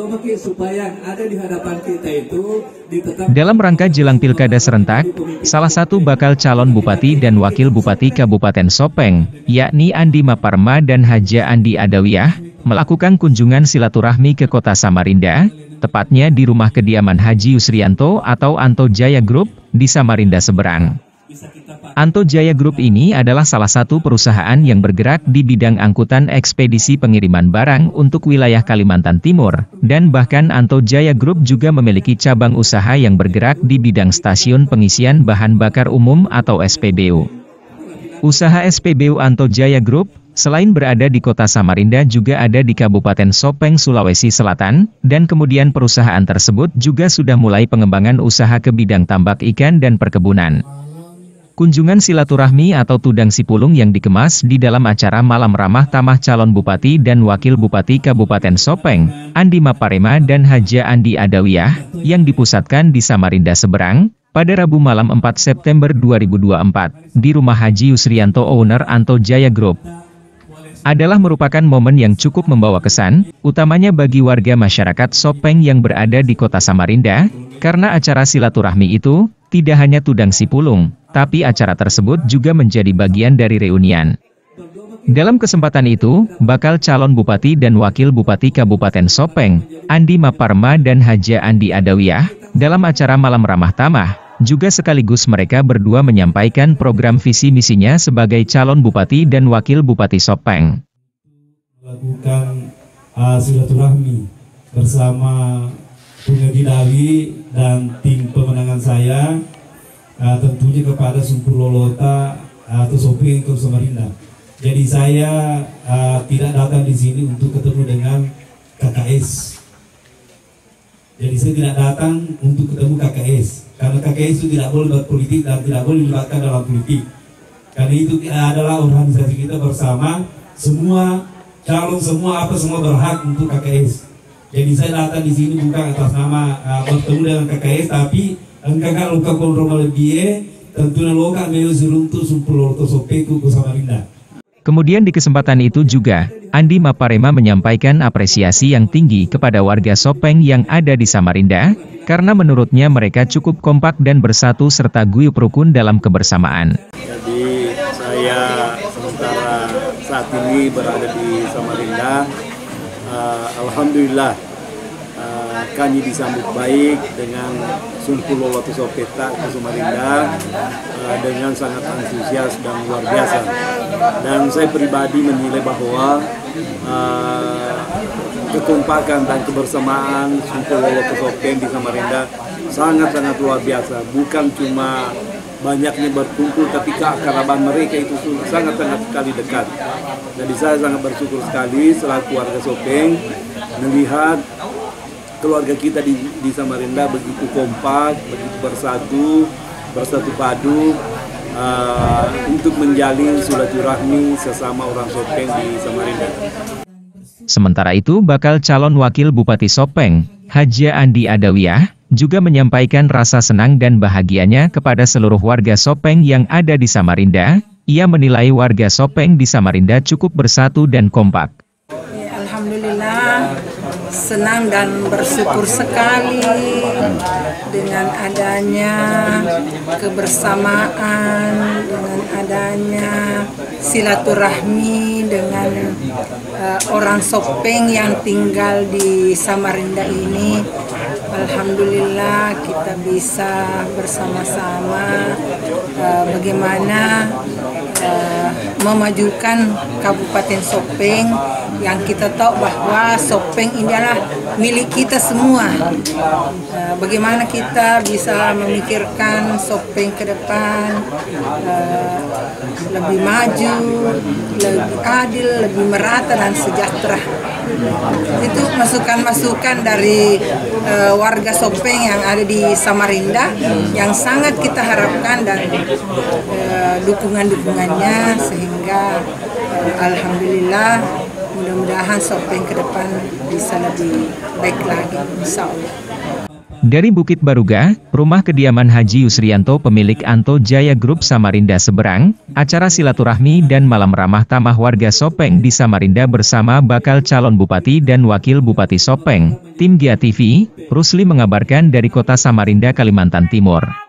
supaya yang ada di hadapan kita itu dalam rangka jelang pilkada serentak, salah satu bakal calon bupati dan wakil bupati Kabupaten Sopeng, yakni Andi Maparma dan Haja Andi Adawiyah, melakukan kunjungan silaturahmi ke kota Samarinda, tepatnya di rumah kediaman Haji Yusrianto atau Anto Jaya Group, di Samarinda Seberang. Anto Jaya Group ini adalah salah satu perusahaan yang bergerak di bidang angkutan ekspedisi pengiriman barang untuk wilayah Kalimantan Timur, dan bahkan Anto Jaya Group juga memiliki cabang usaha yang bergerak di bidang stasiun pengisian bahan bakar umum atau SPBU. Usaha SPBU Anto Jaya Group, selain berada di kota Samarinda juga ada di Kabupaten Sopeng, Sulawesi Selatan, dan kemudian perusahaan tersebut juga sudah mulai pengembangan usaha ke bidang tambak ikan dan perkebunan. Kunjungan silaturahmi atau tudang sipulung yang dikemas di dalam acara Malam Ramah Tamah Calon Bupati dan Wakil Bupati Kabupaten Sopeng, Andi Maparema dan Haja Andi Adawiyah, yang dipusatkan di Samarinda Seberang, pada Rabu malam 4 September 2024, di rumah Haji Yusrianto owner Anto Jaya Group, adalah merupakan momen yang cukup membawa kesan, utamanya bagi warga masyarakat Sopeng yang berada di kota Samarinda, karena acara silaturahmi itu, tidak hanya tudang sipulung, tapi acara tersebut juga menjadi bagian dari reunian. Dalam kesempatan itu, bakal calon bupati dan wakil bupati Kabupaten Sopeng, Andi Maparma dan Haja Andi Adawiyah, dalam acara Malam Ramah Tamah, juga sekaligus mereka berdua menyampaikan program visi misinya sebagai calon bupati dan wakil bupati Sopeng. Melakukan silaturahmi bersama Bunga Gidawi dan tim pemenangan saya, tentunya kepada Sungkur Lolota atau Sopeng ke Samarinda. Jadi saya tidak datang di sini untuk ketemu dengan KKS. Jadi saya tidak datang untuk ketemu KKS, karena KKS itu tidak boleh berpolitik dan tidak boleh dilibatkan dalam politik. Karena itu adalah organisasi kita bersama, semua calon semua berhak untuk KKS. Jadi saya datang di sini bukan atas nama bertemu dengan KKS, tapi engkau luka kontrol lebih tentunya loka meyo zuruntu sumpul loto sopeku ke Samarinda. Kemudian di kesempatan itu juga, Andi Maparema menyampaikan apresiasi yang tinggi kepada warga Sopeng yang ada di Samarinda, karena menurutnya mereka cukup kompak dan bersatu serta guyup rukun dalam kebersamaan. Jadi saya sementara saat ini berada di Samarinda, alhamdulillah kami disambut baik dengan Sungkur Loloto Sopeta ke Samarinda dengan sangat antusias dan luar biasa. Dan saya pribadi menilai bahwa kekompakan dan kebersamaan Sungkur Loloto Sopeng di Samarinda sangat-sangat luar biasa. Bukan cuma banyaknya berkumpul, tapi keakraban mereka itu sangat-sangat sekali dekat. Jadi saya sangat bersyukur sekali selaku warga Sopeng melihat keluarga kita di Samarinda begitu kompak, begitu bersatu padu untuk menjalin silaturahmi sesama orang Sopeng di Samarinda. Sementara itu, bakal calon wakil Bupati Sopeng, Haja Andi Adawiyah, juga menyampaikan rasa senang dan bahagianya kepada seluruh warga Sopeng yang ada di Samarinda. Ia menilai warga Sopeng di Samarinda cukup bersatu dan kompak. Alhamdulillah, senang dan bersyukur sekali dengan adanya kebersamaan, dengan adanya silaturahmi dengan orang Sopeng yang tinggal di Samarinda ini. Alhamdulillah kita bisa bersama-sama bagaimana memajukan Kabupaten Sopeng, yang kita tahu bahwa Sopeng ini adalah milik kita semua. Bagaimana kita bisa memikirkan Sopeng ke depan lebih maju, lebih adil, lebih merata dan sejahtera. Itu masukan-masukan dari warga Sopeng yang ada di Samarinda yang sangat kita harapkan, dan dukungan-dukungannya, sehingga alhamdulillah mudah-mudahan Sopeng ke depan bisa lebih baik lagi, insya Allah. Dari Bukit Baruga, rumah kediaman Haji Yusrianto pemilik Anto Jaya Group Samarinda seberang, acara silaturahmi dan malam ramah tamah warga Sopeng di Samarinda bersama bakal calon bupati dan wakil bupati Sopeng. Tim GIA TV, Rusli mengabarkan dari kota Samarinda, Kalimantan Timur.